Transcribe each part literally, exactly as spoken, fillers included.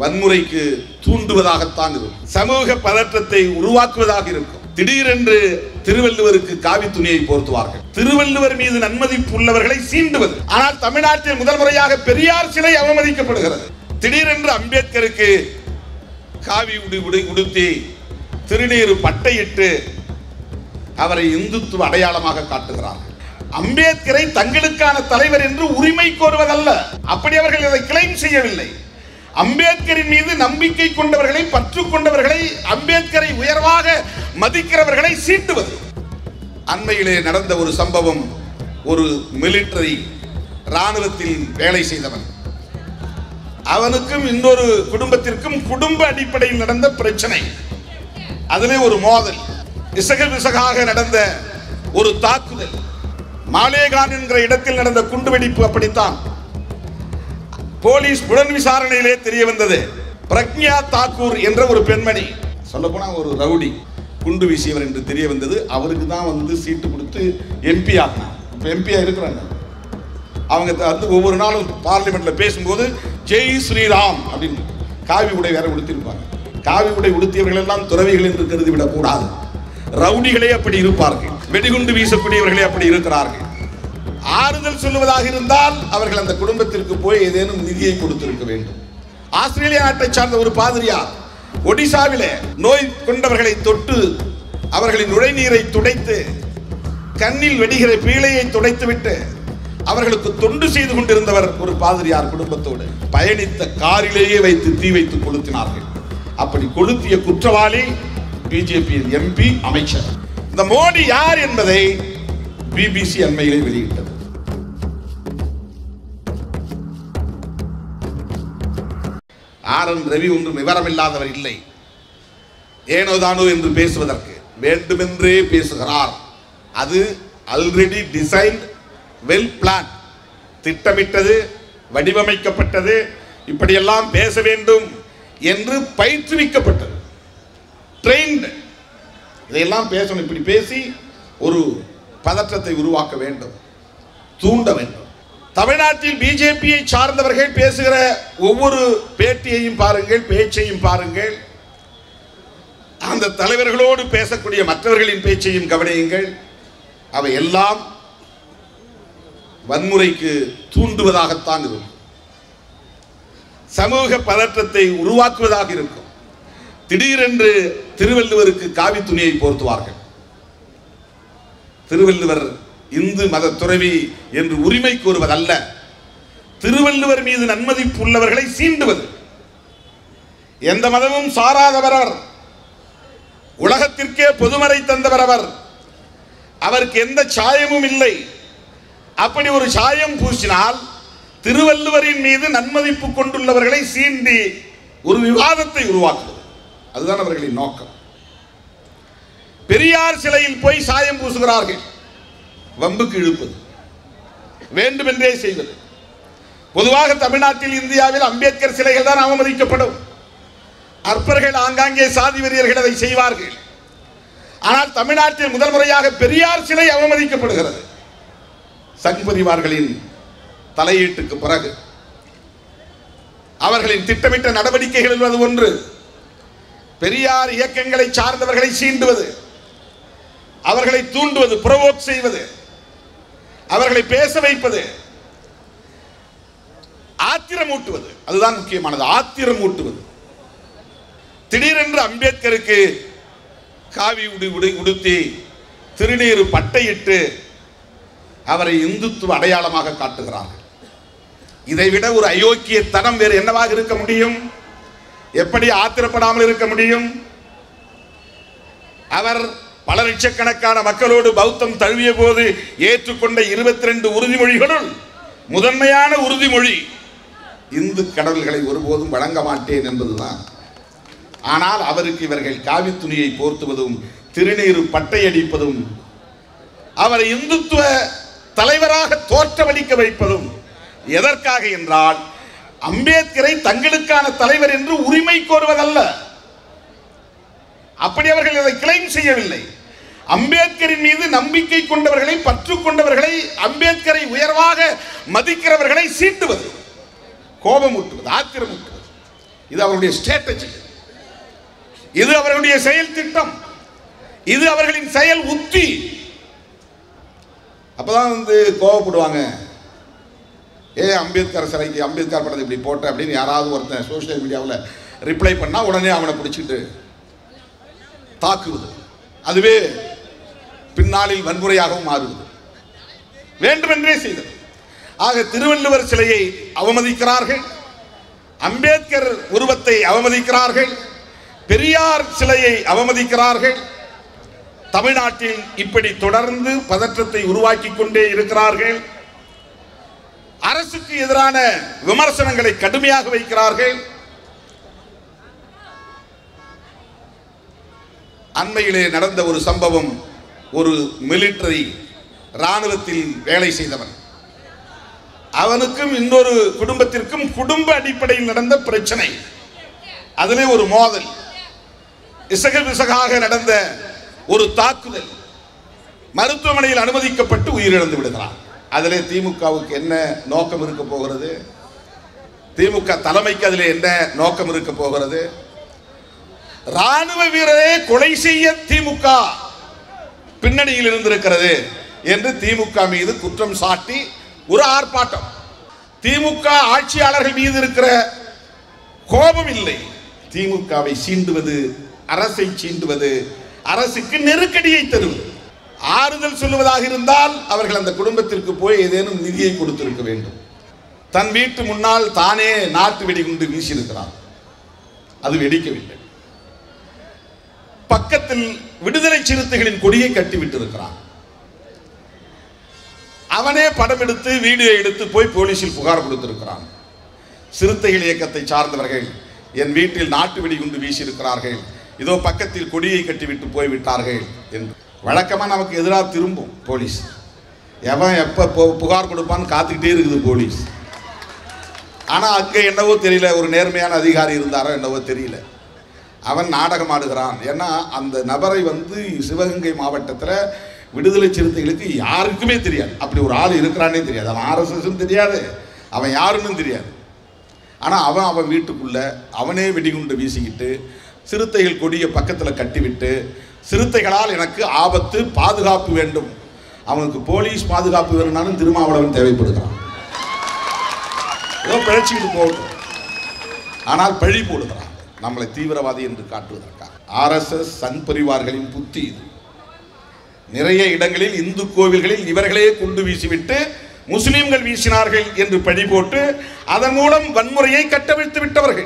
வன்முறைக்கு தூண்டுவதாகத்தான் இருக்கும். சமூக பதற்றத்தை உருவாக்குவதாக இருக்கும். திடீரென்று திருவள்ளுவருக்கு காவி துணியை போர்த்துவார்கள். திருவள்ளுவர் மீது நன்மதிப்பு உள்ளவர்களை சீண்டுவது. ஆனால் தமிழ்நாட்டில் முதல் முறையாக பெரியார் சிலை அவமதிக்கப்படுகிறது. திடீரென்று அம்பேத்கருக்கு காவி உடை உடுத்தி திருநீறு பட்டையிட்டு அவரை இந்துத்துவ அடையாளமாக காட்டுகிறார்கள். அம்பேத்கரை தங்களுக்கான தலைவர் என்று உரிமை கோருவதல்ல, அப்படி அவர்கள் இதை கிளைம் செய்யவில்லை. அம்பேத்கரின் மீது நம்பிக்கை கொண்டவர்களை, பற்று கொண்டவர்களை, அம்பேத்கரை உயர்வாக மதிக்கிறவர்களை சீட்டுவது. அண்மையிலே நடந்த ஒரு சம்பவம், ஒரு மிலிட்டரி ராணுவத்தில் வேலை செய்தவன், அவனுக்கும் இன்னொரு குடும்பத்திற்கும் குடும்ப அடிப்படையில் நடந்த பிரச்சனை, அதிலே ஒரு மோதல், இசக விசகாக நடந்த ஒரு தாக்குதல், மாலேகான் என்கிற இடத்தில் நடந்த குண்டுவெடிப்பு. அப்படித்தான் போலீஸ் புலன் விசாரணையிலே தெரிய வந்தது. பிரக்ஞா தாக்கூர் என்ற ஒரு பெண்மணி, சொல்ல போனா ஒரு ரவுடி, குண்டு வீசியவர் என்று தெரிய வந்தது. அவருக்கு தான் வந்து சீட்டு கொடுத்து எம்பி ஆகினார். இப்போ எம்பியா இருக்கிறாங்க. அவங்க வந்து ஒவ்வொரு நாளும் பார்லிமெண்ட்ல பேசும்போது ஜெய் ஸ்ரீராம் அப்படின்னு காவி உடை வேற உடுத்திருப்பாங்க. காவி உடை உடுத்தியவர்கள் எல்லாம் துறவிகள் என்று கருதிவிடக் கூடாது. ரவுடிகளே அப்படி இருப்பார்கள், வெடிகுண்டு வீசக்கூடியவர்களே அப்படி இருக்கிறார்கள். ஆறுதல் சொல்லுவதாக இருந்தால் அவர்கள் அந்த குடும்பத்திற்கு போய் ஏதேனும் நிதியை கொடுத்திருக்க வேண்டும். ஆஸ்திரேலியா நாட்டை சார்ந்த ஒரு பாதிரியார் ஒடிசாவிலே நோய் கொண்டவர்களை தொட்டு அவர்களின் நுழைநீரை துடைத்து கண்ணில் வெடிகிற பீளையை துடைத்து விட்டு அவர்களுக்கு தொண்டு செய்து கொண்டிருந்தவர். ஒரு பாதிரியார் குடும்பத்தோடு பயணித்த காரிலேயே வைத்து தீ வைத்து கொளுத்தினார்கள். அப்படி கொளுத்திய குற்றவாளி பிஜேபி எம்பி, அமைச்சர். இந்த மோடி யார் என்பதை பிபிசி அண்மையிலே வெளியிட்டது. ஆர் என் ரவி ஒன்றும் விவரமில்லாதவர் இல்லை. ஏனோதானோ என்று பேசுவதற்கு வேண்டுமென்றே பேசுகிறார். அது ஆல்ரெடி டிசைன்ட், வெல் பிளான், திட்டமிட்டது, வடிவமைக்கப்பட்டது. இப்படியெல்லாம் பேச வேண்டும் என்று பயிற்றுவிக்கப்பட்டது, ட்ரெயின்டு. இதையெல்லாம் பேசணும். இப்படி பேசி ஒரு பதற்றத்தை உருவாக்க வேண்டும், தூண்ட வேண்டும். தமிழ்நாட்டில் பிஜேபியை சார்ந்தவர்கள் பேசுகிற ஒவ்வொரு பேட்டியையும் பாருங்கள், பேச்சையும் பாருங்கள். அந்த தலைவர்களோடு பேசக்கூடிய மற்றவர்களின் பேச்சையும் கவனியுங்கள். அவை எல்லாம் வன்முறைக்கு தூண்டுவதாகத்தான் இருக்கும். சமூக பதற்றத்தை உருவாக்குவதாக இருக்கும். திடீரென்று திருவள்ளுவருக்கு காவி துணியை போர்த்துவார்கள். திருவள்ளுவர் இந்து மத துறவி என்று உரிமை கோருவதல்ல, திருவள்ளுவர் மீது நன்மதிப்பு உள்ளவர்களை சீண்டுவது. எந்த மதமும் சாராதவர் அவர், உலகத்திற்கே பொதுமறை தந்தவர் அவர், அவருக்கு எந்த சாயமும் இல்லை. அப்படி ஒரு சாயம் பூசினால் திருவள்ளுவரின் மீது நன்மதிப்பு கொண்டுள்ளவர்களை சீண்டி ஒரு விவாதத்தை உருவாக்குவது, அதுதான் அவர்களின் நோக்கம். பெரியார் சிலையில் போய் சாயம் பூசுகிறார்கள், வம்புக்கு இழுப்பது, வேண்டுமென்றே செய்வது. பொதுவாக தமிழ்நாட்டில், இந்தியாவில் அம்பேத்கர் சிலைகள் தான் அவமதிக்கப்படும். அற்பர்கள், ஆங்காங்கே சாதி வெறியர்கள் அதை செய்வார்கள். ஆனால் தமிழ்நாட்டில் முதல் முறையாக பெரியார் சிலை அவமதிக்கப்படுகிறது. சங் பரிவார்களின் தலையீட்டுக்கு பிறகு அவர்களின் திட்டமிட்ட நடவடிக்கைகள் அது ஒன்று. பெரியார் இயக்கங்களை சார்ந்தவர்களை சீண்டுவது, அவர்களை தூண்டுவது, புரோவோக் செய்வது, அவர்களை பேச வைப்பது, ஆத்திரமூட்டுவது, அதுதான் முக்கியமானது. ஆத்திரமூட்டுவது. திடீரென்று அம்பேத்கருக்கு காவி உடை உடுத்தி திருநீறு பட்டையிட்டு அவரை இந்துத்துவ அடையாளமாக காட்டுகிறார்கள். இதைவிட ஒரு அயோக்கிய தனம் வேறு என்னவாக இருக்க முடியும்? எப்படி ஆத்திரப்படாமல் இருக்க முடியும்? அவர் பல லட்சக்கணக்கான மக்களோடு பௌத்தம் தழுவிய போது ஏற்றுக்கொண்ட இருபத்தி ரெண்டு உறுதிமொழிகளுள் முதன்மையான உறுதிமொழி இந்து கடவுள்களை ஒருபோதும் வழங்க மாட்டேன் என்பதுதான். ஆனால் அவருக்கு இவர்கள் காவி துணியை போர்த்துவதும் திருநீறு பட்டையடிப்பதும் அவரை இந்துத்துவ தலைவராக தோற்றமளிக்க வைப்பதும் எதற்காக என்றால் அம்பேத்கரை தங்களுக்கான தலைவர் என்று உரிமை கோருவதல்ல. அப்படி அவர்கள் இதை கிளைம் செய்யவில்லை. அம்பேத்கரின் மீது நம்பிக்கை கொண்டவர்களை, பற்று கொண்டவர்களை, அம்பேத்கரை உயர்வாக மதிக்கிறவர்களை சீட்டுவது, கோபமூட்டுவது, ஆத்திரமூட்டுவது. இது அவருடைய ஸ்ட்ராட்டஜி, இது அவர்களுடைய செயல் திட்டம், இது அவர்களின் செயல் உத்தி. அப்பதான் வந்து கோவப்படுவாங்க. ஏ அம்பேத்கர் சிலைக்கு அம்பேத்கர் படத்தை இப்படி போட்ட அப்படின்னு யாராவது ஒருத்தன் சோசியல் மீடியாவில் ரிப்ளை பண்ணா உடனே அவனை பிடிச்சிட்டு தாக்குவது, அதுவே பின்னாளில் வன்முறையாகவும் மாறுவது, வேண்டுமென்றே செய்தது. ஆக திருவள்ளுவர் சிலையை அவமதிக்கிறார்கள், அம்பேத்கர் உருவத்தை அவமதிக்கிறார்கள், பெரியார் சிலையை அவமதிக்கிறார்கள். தமிழ்நாட்டில் இப்படி தொடர்ந்து பதற்றத்தை உருவாக்கி கொண்டே இருக்கிறார்கள். அரசுக்கு எதிரான விமர்சனங்களை கடுமையாக வைக்கிறார்கள். அண்மையிலே நடந்த ஒரு சம்பவம், ஒரு மிலிட்டரி ராணுவத்தில் வேலை செய்தவன், அவனுக்கும் இன்னொரு குடும்பத்திற்கும் குடும்ப அடிப்படையில் நடந்த பிரச்சனை, அதிலே ஒரு மோதல், இசக விசகாக நடந்த ஒரு தாக்குதல், மருத்துவமனையில் அனுமதிக்கப்பட்டு உயிரிழந்து விடுகிறான். அதிலே திமுகவுக்கு என்ன நோக்கம் இருக்க போகிறது? திமுக தலைமைக்கு அதிலே என்ன நோக்கம் இருக்க போகிறது? ராணுவ வீரரை கொலை செய்ய திமுக பின்னணியில் இருந்திருக்கிறது என்று திமுக மீது குற்றம் சாட்டி ஒரு ஆர்ப்பாட்டம். திமுக ஆட்சியாளர்கள் மீது இருக்கிற கோபம் இல்லை, திமுகவை சீண்டுவது, அரசை சீண்டுவது, அரசுக்கு நெருக்கடியை தருவது. ஆறுதல் சொல்லுவதாக இருந்தால் அவர்கள் அந்த குடும்பத்திற்கு போய் ஏதேனும் நிதியை கொடுத்திருக்க வேண்டும். தன் வீட்டு முன்னால் தானே நாட்டு வெடிகுண்டு வீசியிருக்கிறார், அது வெடிக்கவில்லை. பக்கத்தில் விடுதலை சிறுத்தைகளின் கொடியை கட்டிவிட்டு இருக்கிறான். அவனே படம் எடுத்து வீடியோ எடுத்து போய் போலீசில் புகார் கொடுத்திருக்கிறான். சிறுத்தைகள் இயக்கத்தை சார்ந்தவர்கள் என் வீட்டில் நாட்டு வெடிகுண்டு வீசியிருக்கிறார்கள், இதோ பக்கத்தில் கொடியை கட்டிவிட்டு போய்விட்டார்கள் என்று. வழக்கமாக நமக்கு எதிராக திரும்பும் போலீஸ், எவன் எப்போ புகார் கொடுப்பான்னு காத்துக்கிட்டே இருக்குது போலீஸ். ஆனால் அங்கே என்னவோ தெரியல, ஒரு நேர்மையான அதிகாரி இருந்தாரோ என்னவோ தெரியல, அவன் நாடகம் ஆடுகிறான். ஏன்னா அந்த நபரை வந்து சிவகங்கை மாவட்டத்தில் விடுதலை சிறுத்தைகளுக்கு யாருக்குமே தெரியாது, அப்படி ஒரு ஆள் இருக்கிறானே தெரியாது, அவன் ஆர்எஸ்எஸும் தெரியாது, அவன் யாருன்னு தெரியாது. ஆனால் அவன் அவன் வீட்டுக்குள்ளே அவனே வெடிகுண்டு வீசிக்கிட்டு சிறுத்தைகள் கொடியை பக்கத்தில் கட்டிவிட்டு, சிறுத்தைகளால் எனக்கு ஆபத்து, பாதுகாப்பு வேண்டும், அவனுக்கு போலீஸ் பாதுகாப்பு வேணும்னாலும் திருமாவளவன் தேவைப்படுகிறான், ஏதோ பிழைச்சிக்கிட்டு போகட்டும், ஆனால் பழி போடுகிறான் நம்மளை தீவிரவாதி என்று காட்டுவதற்காக. ஆர்எஸ்எஸ் சங் பரிவார்களின் புத்தி இது. நிறைய இடங்களில் இந்து கோவில்களில் இவர்களே குண்டு வீசிவிட்டு முஸ்லிம்கள் வீசினார்கள் என்று பழி போட்டு அதன் மூலம் வன்முறையை கட்டவிழ்த்து விட்டவர்கள்.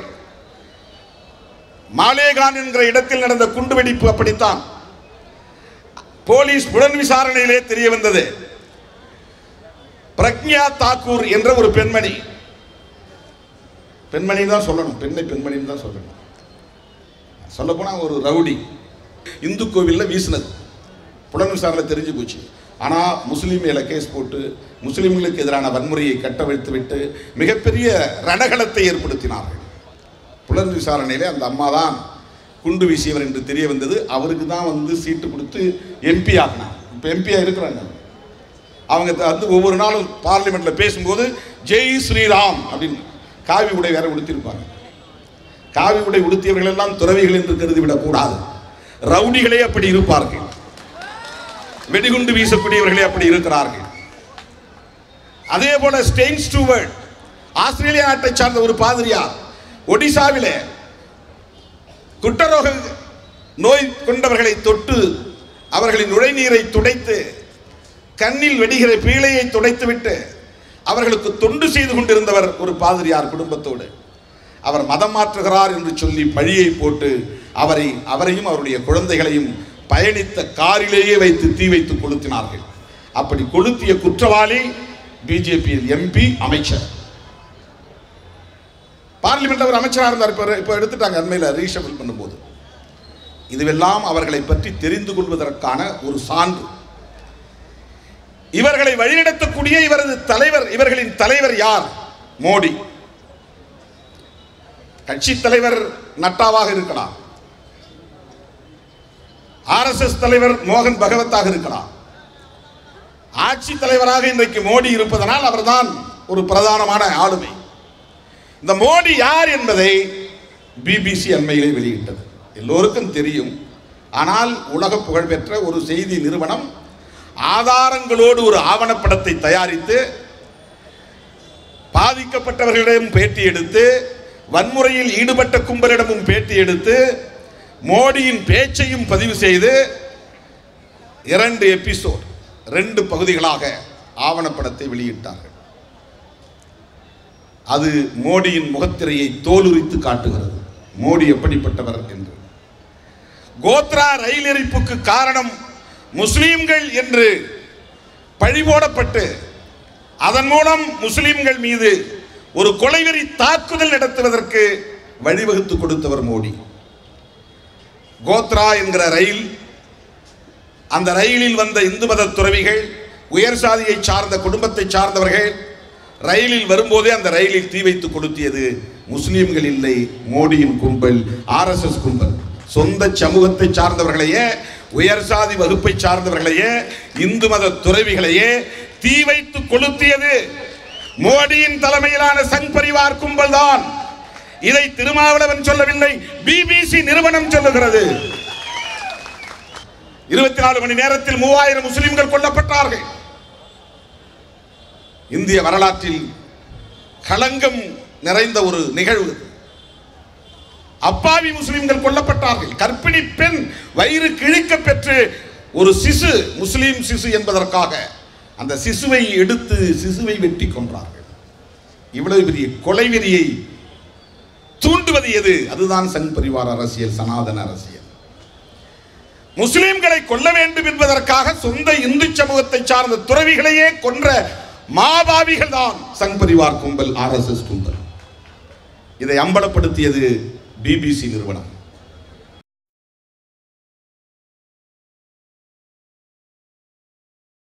மாலேகான் என்கிற இடத்தில் நடந்த குண்டுவெடிப்பு அப்படித்தான். போலீஸ் புலன் விசாரணையிலே தெரிய வந்தது, பிரக்ஞா தாக்கூர் என்ற ஒரு பெண்மணி, பெண்மணி தான் சொல்லணும், பெண்ணை பெண்மணின்னு தான் சொல்லணும், சொல்ல போனா ஒரு ரவுடி, இந்து கோவிலில் வீசினது புலன் விசாரணை தெரிஞ்சு போச்சு. ஆனால் முஸ்லீம் மேல கேஸ் போட்டு முஸ்லீம்களுக்கு எதிரான வன்முறையை கட்டவிழ்த்து விட்டு மிகப்பெரிய ரணகலத்தை ஏற்படுத்தினார்கள். புலன் விசாரணையிலே அந்த அம்மா தான் குண்டு வீசியவர் என்று தெரிய வந்தது. அவருக்கு தான் வந்து சீட்டு கொடுத்து எம்பி ஆகினார். இப்போ எம்பியா இருக்கிறாங்க. அவங்க வந்து ஒவ்வொரு நாளும் பார்லிமெண்ட்ல பேசும்போது ஜெய் ஸ்ரீராம் அப்படின்னு காவி உடை வேற உடுத்திருப்பாங்க. காவி உடை உடுத்தியவர்கள் எல்லாம் துறவிகள் என்று கருதிவிடக் கூடாது, ரவுடிகளே அப்படி இருப்பார்கள், வெடிகுண்டு வீசக்கூடியவர்களே அப்படி இருக்கிறார்கள். அதே போல ஸ்டெயின் ஸ்டூவர்ட் ஆஸ்திரேலியா நாட்டை சார்ந்த ஒரு பாதிரியார் ஒடிசாவிலே குட்டரோக நோய் கொண்டவர்களை தொட்டு அவர்களின் நுழைநீரை துடைத்து கண்ணில் வெடிகிற பீழையை துடைத்துவிட்டு அவர்களுக்கு தொண்டு செய்து கொண்டிருந்தவர் ஒரு பாதிரியார் குடும்பத்தோடு. அவர் மதம் மாற்றுகிறார் என்று சொல்லி பழியை போட்டு அவரை அவரையும் அவருடைய குழந்தைகளையும் பயணித்த காரிலேயே வைத்து தீ வைத்து கொளுத்தினார்கள். அப்படி கொளுத்திய குற்றவாளி பிஜேபி எம்பி, அமைச்சர், பார்லிமெண்ட் ஒரு அமைச்சராக இருந்தார். இப்போ இப்போ எடுத்துட்டாங்க, அண்மையில் ரீஷபிள் பண்ணும்போது. இதுவெல்லாம் அவர்களை பற்றி தெரிந்து கொள்வதற்கான ஒரு சான்று. இவர்களை வழிநடத்தக்கூடிய இவரது தலைவர், இவர்களின் தலைவர் யார்? மோடி. கட்சி தலைவர் நட்டாவாக இருக்கலாம், ஆர்எஸ்எஸ் தலைவர் மோகன் பகவத்தாக இருக்கலாம், ஆட்சி தலைவராக இன்றைக்கு மோடி இருப்பதனால் அவர்தான் ஒரு பிரதானமான ஆளுமை. இந்த மோடி யார் என்பதை பிபிசி அண்மையிலே வெளியிட்டது. எல்லோருக்கும் தெரியும். ஆனால் உலக புகழ்பெற்ற ஒரு செய்தி நிறுவனம் ஆதாரங்களோடு ஒரு ஆவணப்படத்தை தயாரித்து பாதிக்கப்பட்டவர்களிடம் பேட்டி எடுத்து, வன்முறையில் ஈடுபட்ட கும்பலிடமும் பேட்டி எடுத்து, மோடியின் பேச்சையும் பதிவு செய்து இரண்டு எபிசோட் ரெண்டு பகுதிகளாக ஆவணப்படத்தை வெளியிட்டார்கள். அது மோடியின் முகத்திரையை தோலுரித்து காட்டுகிறது, மோடி எப்படிப்பட்டவர் என்று. கோத்ரா ரயில் எரிப்புக்கு காரணம் முஸ்லிம்கள் என்று பழிபோடப்பட்டு அதன் மூலம் முஸ்லிம்கள் மீது ஒரு கொலைவெறி தாக்குதல் நடத்துவதற்கு வழிவகுத்து கொடுத்தவர் மோடி. கோத்ரா என்கிற ரயில், அந்த ரயிலில் வந்த இந்து மத துறவிகள், உயர் சாதியை சார்ந்த குடும்பத்தை சார்ந்தவர்கள் ரயிலில் வரும்போதே அந்த ரயிலில் தீ வைத்து கொளுத்தியது முஸ்லிம்கள் இல்லை, மோடியின் கும்பல், ஆர் எஸ் எஸ் கும்பல். சொந்த சமூகத்தை சார்ந்தவர்களையே, உயர் சாதி வகுப்பை சார்ந்தவர்களையே, இந்து மத துறவிகளையே தீ வைத்து கொளுத்தியது மோடியின் தலைமையிலான சங் பரிவார் கும்பல் தான். இதை திருமாவளவன் சொல்லவில்லை, பிபிசி நிறுவனம் சொல்லுகிறது. இருபத்தி நாலு மணி நேரத்தில் மூவாயிரம் முஸ்லிம்கள் கொல்லப்பட்டார்கள். இந்திய வரலாற்றில் களங்கம் நிறைந்த ஒரு நிகழ்வு. அப்பாவி முஸ்லிம்கள் கொல்லப்பட்டார்கள். கர்ப்பிணி பெண் வயிறு கிழிக்க பெற்று ஒரு சிசு, முஸ்லிம் சிசு என்பதற்காக அந்த சிசுவை எடுத்து சிசுவை வெட்டி கொன்றார்கள். இவ்வளவு பெரிய கொலைவெறியை தூண்டுவது எது? அதுதான் சங் பரிவார அரசியல், சனாதன அரசியல். முஸ்லிம்களை கொல்ல வேண்டும் என்பதற்காக சொந்த இந்து சமூகத்தை சார்ந்த துறவிகளையே கொன்ற மாபாவிகள் தான் சங் பரிவார் கும்பல், ஆர் எஸ் எஸ் கும்பல். இதை அம்பலப்படுத்தியது பிபிசி நிறுவனம்.